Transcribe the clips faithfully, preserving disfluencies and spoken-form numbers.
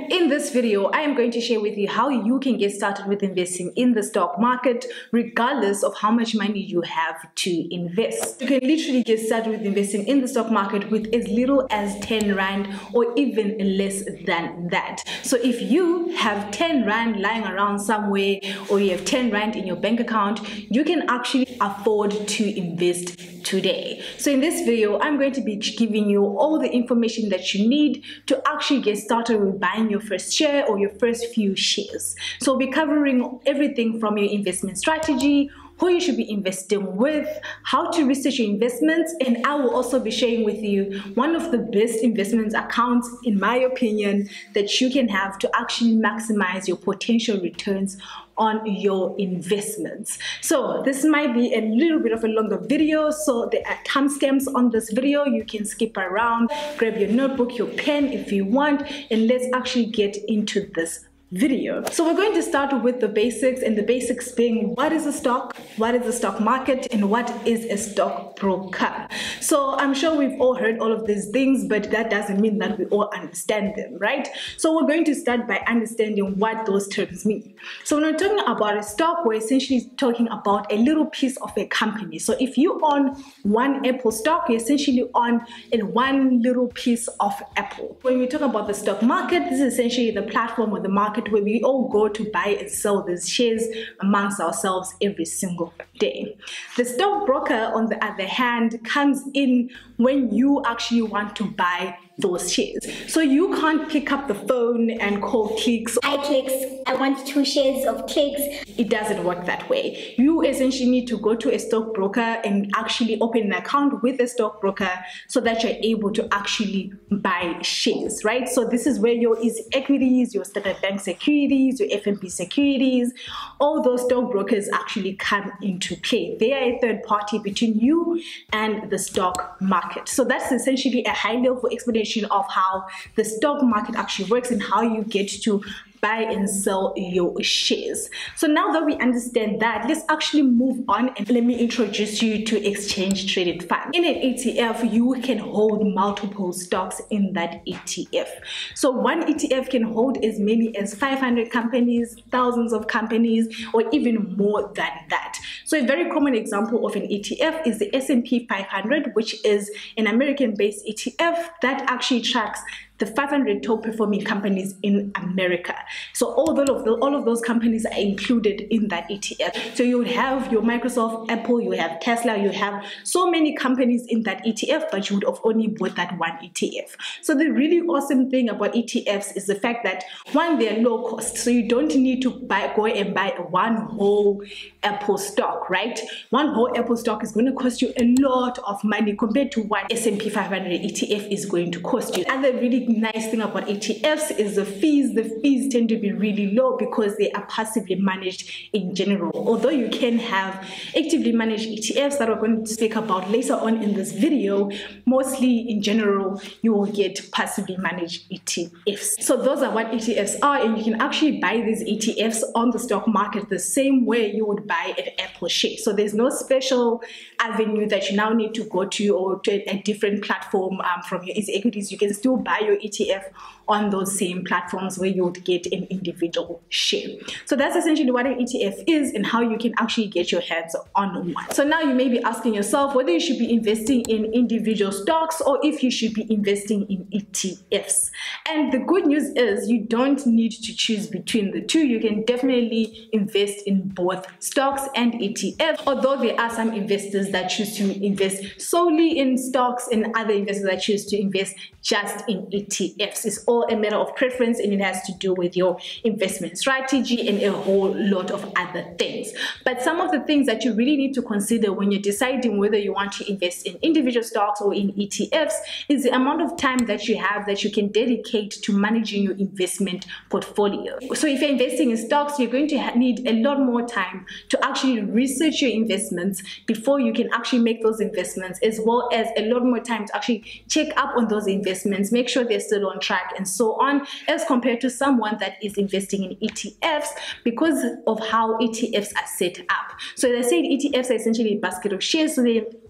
And in this video, I am going to share with you how you can get started with investing in the stock market regardless of how much money you have to invest. You can literally get started with investing in the stock market with as little as ten rand or even less than that. So if you have ten rand lying around somewhere or you have ten rand in your bank account, you can actually afford to invest today. So in this video, I'm going to be giving you all the information that you need to actually get started with buying your first share or your first few shares. So we'll be covering everything from your investment strategy, who you should be investing with, how to research your investments, and I will also be sharing with you one of the best investment accounts, in my opinion, that you can have to actually maximize your potential returns on your investments. So this might be a little bit of a longer video, so there are timestamps on this video. You can skip around, grab your notebook, your pen if you want, and let's actually get into this video. So we're going to start with the basics, and the basics being what is a stock, what is the stock market, and what is a stock broker. So I'm sure we've all heard all of these things, but that doesn't mean that we all understand them, right? So we're going to start by understanding what those terms mean. So when we're talking about a stock, we're essentially talking about a little piece of a company. So if you own one Apple stock, you essentially own in one little piece of Apple. When we talk about the stock market, this is essentially the platform or the market where we all go to buy and sell these shares amongst ourselves every single day. The stockbroker, on the other hand, comes in when you actually want to buy those shares. So you can't pick up the phone and call Clicks. I Clicks, I want two shares of Clicks. It doesn't work that way. You essentially need to go to a stockbroker and actually open an account with a stockbroker so that you're able to actually buy shares, right? So this is where your Easy Equities, your Standard Bank Securities, your F N B Securities, all those stockbrokers actually come into play. They are a third party between you and the stock market. So that's essentially a high level explanation of how the stock market actually works and how you get to buy and sell your shares. So now that we understand that, let's actually move on and let me introduce you to exchange traded funds. In an E T F, you can hold multiple stocks in that E T F. So one E T F can hold as many as five hundred companies, thousands of companies, or even more than that. So a very common example of an E T F is the S and P five hundred, which is an American-based E T F that actually tracks the five hundred top performing companies in America. So all of, the, all of those companies are included in that E T F. So you would have your Microsoft, Apple, you have Tesla, you have so many companies in that E T F, but you would have only bought that one E T F. So the really awesome thing about E T Fs is the fact that, one, they're low cost. So you don't need to buy, go and buy one whole Apple stock, right? One whole Apple stock is going to cost you a lot of money compared to what S and P five hundred E T F is going to cost you. Other really nice thing about E T Fs is the fees. The fees tend to be really low because they are passively managed in general. Although you can have actively managed E T Fs that we're going to speak about later on in this video, mostly in general you will get passively managed E T Fs. So those are what E T Fs are, and you can actually buy these E T Fs on the stock market the same way you would buy an Apple share. So there's no special avenue that you now need to go to or to a different platform um, from your Easy Equities. You can still buy your E T F on those same platforms where you would get an individual share. So that's essentially what an E T F is and how you can actually get your hands on one. So now you may be asking yourself whether you should be investing in individual stocks or if you should be investing in E T Fs. And the good news is you don't need to choose between the two. You can definitely invest in both stocks and E T Fs, although there are some investors that choose to invest solely in stocks and other investors that choose to invest just in E T Fs. It's all a matter of preference, and it has to do with your investment strategy and a whole lot of other things. But some of the things that you really need to consider when you're deciding whether you want to invest in individual stocks or in E T Fs is the amount of time that you have that you can dedicate to managing your investment portfolio. So if you're investing in stocks, you're going to need a lot more time to actually research your investments before you can actually make those investments, as well as a lot more time to actually check up on those investments, make sure they're still on track, and so on, as compared to someone that is investing in E T Fs because of how E T Fs are set up. So as I said, E T Fs are essentially a basket of shares, so they're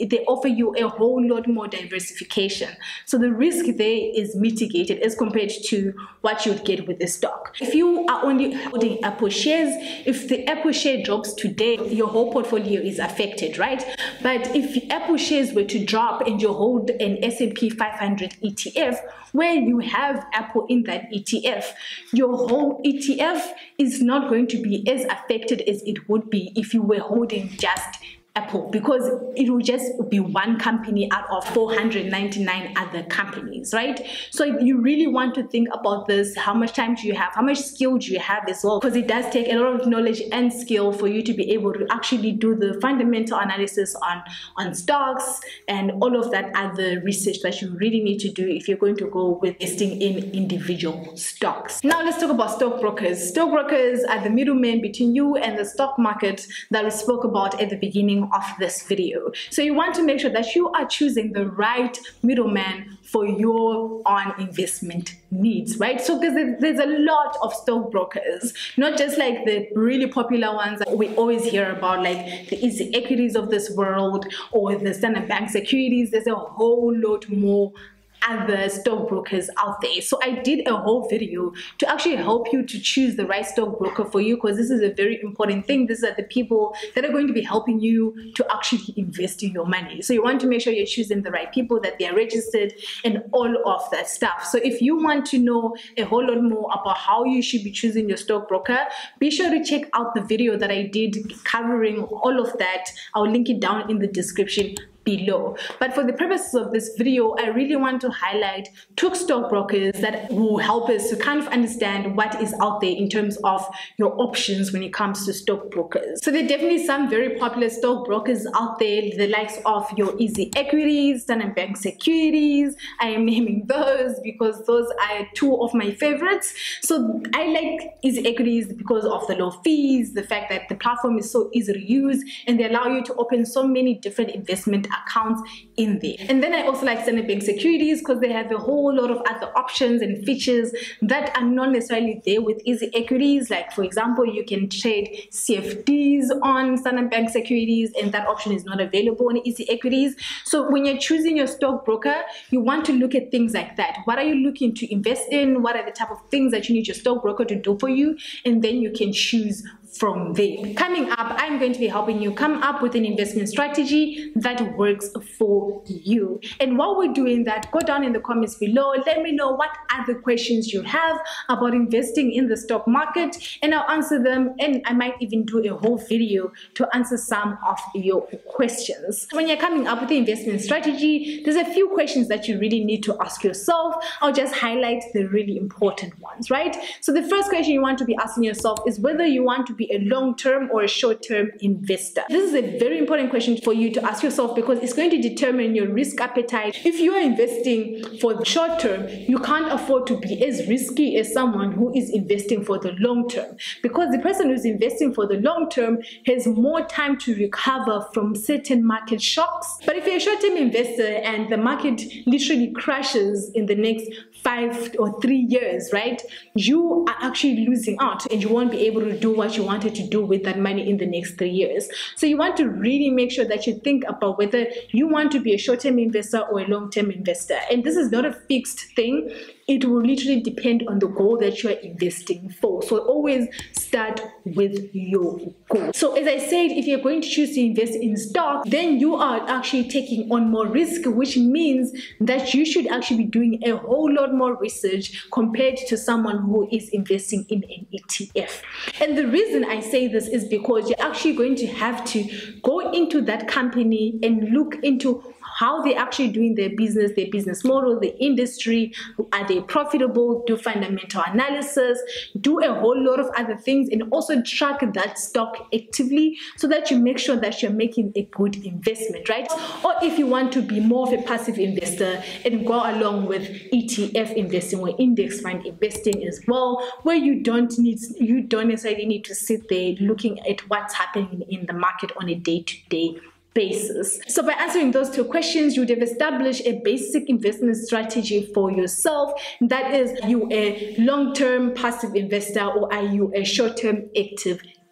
they offer you a whole lot more diversification. So the risk there is mitigated as compared to what you'd get with the stock. If you are only holding Apple shares, if the Apple share drops today, your whole portfolio is affected, right? But if Apple shares were to drop and you hold an S and P five hundred E T F, where you have Apple in that E T F, your whole E T F is not going to be as affected as it would be if you were holding just Apple, because it will just be one company out of four hundred ninety-nine other companies, right? So you really want to think about this. How much time do you have? How much skill do you have as well? Because it does take a lot of knowledge and skill for you to be able to actually do the fundamental analysis on, on stocks and all of that other research that you really need to do if you're going to go with investing in individual stocks. Now let's talk about stockbrokers. Stockbrokers are the middlemen between you and the stock market that we spoke about at the beginning of this video. So you want to make sure that you are choosing the right middleman for your own investment needs, right? So because there's a lot of stockbrokers, not just like the really popular ones that we always hear about, like the Easy Equities of this world or the Standard Bank Securities. There's a whole lot more other stockbrokers out there. So I did a whole video to actually help you to choose the right stockbroker for you, because this is a very important thing. These are the people that are going to be helping you to actually invest in your money. So you want to make sure you're choosing the right people, that they are registered and all of that stuff. So if you want to know a whole lot more about how you should be choosing your stockbroker, be sure to check out the video that I did covering all of that. I'll link it down in the description below. But for the purposes of this video, I really want to highlight two stockbrokers that will help us to kind of understand what is out there in terms of your options when it comes to stockbrokers. So there are definitely some very popular stockbrokers out there, the likes of your Easy Equities, Standard Bank Securities. I am naming those because those are two of my favorites. So I like Easy Equities because of the low fees, the fact that the platform is so easy to use, and they allow you to open so many different investment accounts in there. And then I also like Standard Bank Securities because they have a whole lot of other options and features that are not necessarily there with Easy Equities. Like, for example, you can trade C F Ds on Standard Bank Securities, and that option is not available on Easy Equities. So when you're choosing your stockbroker, you want to look at things like that. What are you looking to invest in? What are the type of things that you need your stockbroker to do for you? And then you can choose from there. Coming up, I'm going to be helping you come up with an investment strategy that works for you. And while we're doing that, go down in the comments below. Let me know what other questions you have about investing in the stock market, and I'll answer them. And I might even do a whole video to answer some of your questions. When you're coming up with the investment strategy, there's a few questions that you really need to ask yourself. I'll just highlight the really important ones, right? So the first question you want to be asking yourself is whether you want to be a long-term or a short-term investor. This is a very important question for you to ask yourself, because it's going to determine your risk appetite. If you are investing for the short term, you can't afford to be as risky as someone who is investing for the long term, because the person who's investing for the long term has more time to recover from certain market shocks. But if you're a short-term investor and the market literally crashes in the next five or three years, right, you are actually losing out, and you won't be able to do what you wanted to do with that money in the next three years. So you want to really make sure that you think about whether you want to be a short-term investor or a long-term investor. And this is not a fixed thing. It will literally depend on the goal that you are investing for. So always start with your goal. So as I said, if you're going to choose to invest in stock, then you are actually taking on more risk, which means that you should actually be doing a whole lot more research compared to someone who is investing in an E T F. And the reason I say this is because you're actually going to have to go into that company and look into how they're actually doing their business, their business model, the industry. Are they profitable? Do fundamental analysis, do a whole lot of other things, and also track that stock actively so that you make sure that you're making a good investment, right? Or if you want to be more of a passive investor and go along with E T F investing or index fund investing as well, where you don't need, you don't necessarily need to sit there looking at what's happening in the market on a day-to-day basis. So by answering those two questions, you would have established a basic investment strategy for yourself. That is, you a long-term passive investor or are you a short-term active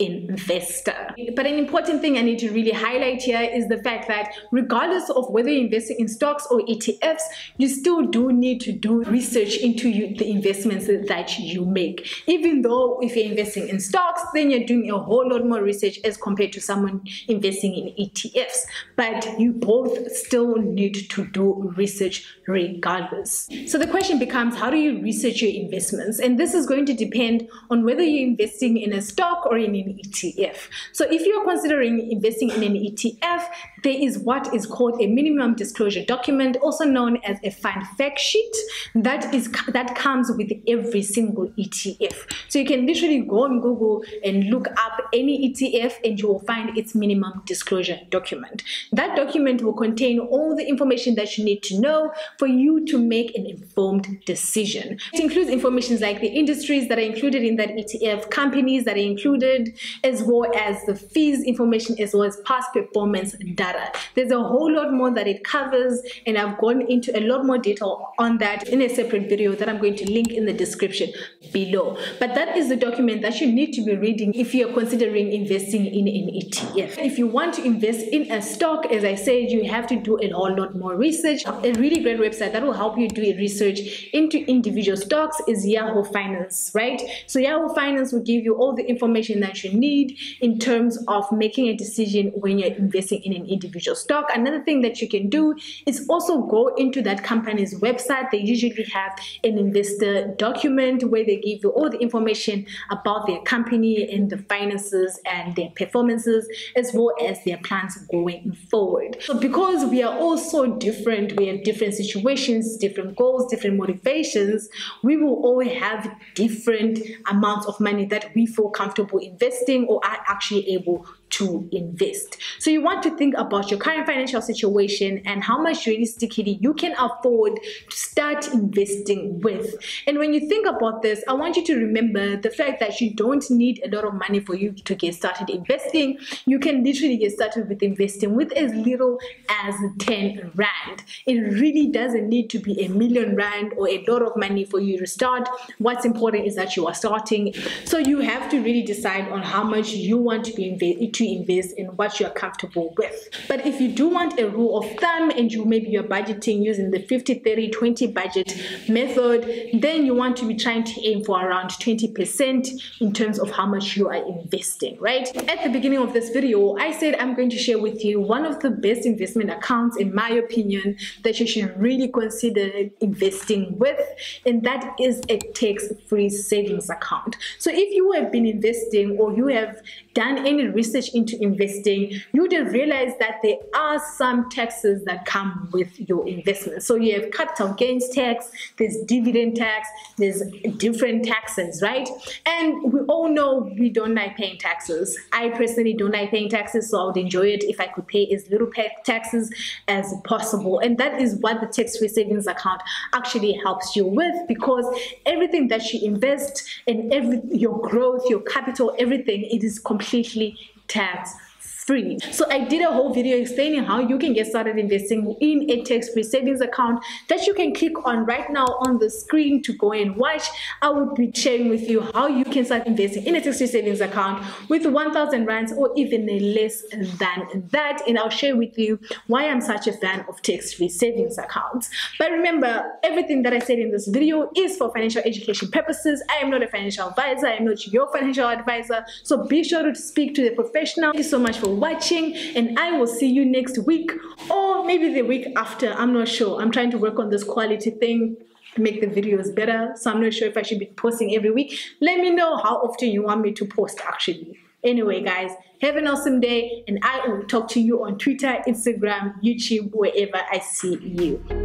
investor. But an important thing I need to really highlight here is the fact that regardless of whether you're investing in stocks or E T Fs, you still do need to do research into you, the investments that you make. Even though if you're investing in stocks, then you're doing a whole lot more research as compared to someone investing in E T Fs. But you both still need to do research regardless. So the question becomes, how do you research your investments? And this is going to depend on whether you're investing in a stock or in an E T F. So if you're considering investing in an E T F, there is what is called a minimum disclosure document, also known as a fund fact sheet, that is that comes with every single E T F. So you can literally go on Google and look up any E T F and you will find its minimum disclosure document. That document will contain all the information that you need to know for you to make an informed decision. It includes information like the industries that are included in that E T F, companies that are included, as well as the fees information, as well as past performance data. There's a whole lot more that it covers, and I've gone into a lot more detail on that in a separate video that I'm going to link in the description below. But that is the document that you need to be reading if you're considering investing in an E T F. If you want to invest in a stock, as I said, you have to do a whole lot more research. A really great website that will help you do research into individual stocks is Yahoo Finance, right? So Yahoo Finance will give you all the information that you need in terms of making a decision when you're investing in an individual stock. Another thing that you can do is also go into that company's website. They usually have an investor document where they give you all the information about their company and the finances and their performances, as well as their plans going forward. So because we are all so different, we have different situations, different goals, different motivations, we will all have different amounts of money that we feel comfortable investing or are actually able to invest. So you want to think about your current financial situation and how much realistically you can afford to start investing with. And when you think about this, I want you to remember the fact that you don't need a lot of money for you to get started investing. You can literally get started with investing with as little as ten rand. It really doesn't need to be a million rand or a lot of money for you to start. What's important is that you are starting. So you have to really decide on how much you want to be invested to invest in what you're comfortable with. But if you do want a rule of thumb and you maybe you're budgeting using the fifty thirty twenty budget method, then you want to be trying to aim for around twenty percent in terms of how much you are investing, right? At the beginning of this video, I said I'm going to share with you one of the best investment accounts, in my opinion, that you should really consider investing with, and that is a tax-free savings account. So if you have been investing or you have done any research into investing, you would have realized that there are some taxes that come with your investment. So you have capital gains tax, there's dividend tax, there's different taxes, right? And we all know we don't like paying taxes. I personally don't like paying taxes, so I would enjoy it if I could pay as little taxes as possible. And that is what the tax-free savings account actually helps you with, because everything that you invest and every your growth, your capital, everything, it is completely tax free. So I did a whole video explaining how you can get started investing in a tax-free savings account that you can click on right now on the screen to go and watch. I would be sharing with you how you can start investing in a tax-free savings account with one thousand rands or even less than that, and I'll share with you why I'm such a fan of tax-free savings accounts. But remember, everything that I said in this video is for financial education purposes. I am not a financial advisor. I am not your financial advisor, so be sure to speak to the professional. Thank you so much for watching, and I will see you next week, or maybe the week after. I'm not sure. I'm trying to work on this quality thing to make the videos better, so I'm not sure if I should be posting every week. Let me know how often you want me to post actually. Anyway guys, have an awesome day, and I will talk to you on Twitter, Instagram, YouTube, wherever I see you.